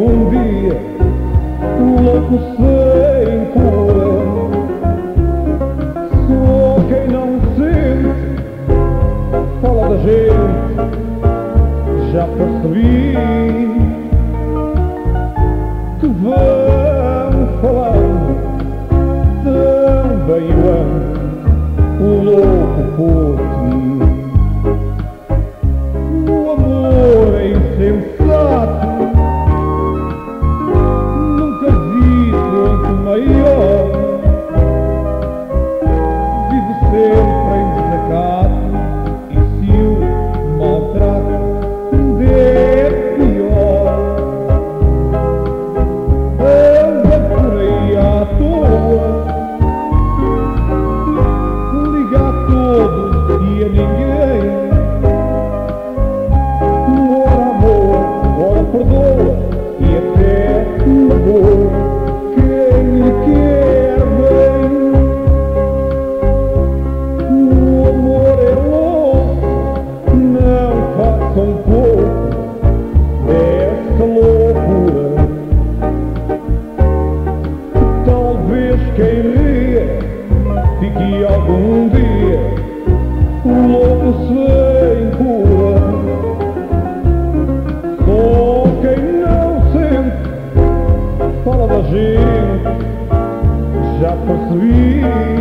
algum dia louco sem cura. Só quem não sente fala da gente, já percebi que vão falando também eu amo o louco por ti. O amor é insensato, nunca vi tanto maior, vive sempre em desacato, e se o maltrato é pior. Anda por aí à toa, liga a todos e a ninguém. Ora amor, ora perdoa e até magoa quem lhe quer bem. O amor é louco, não faça um pouco dessa loucura. Talvez quem ria fique algum dia louco sem cura. Só quem não sente fala da gente, já percebi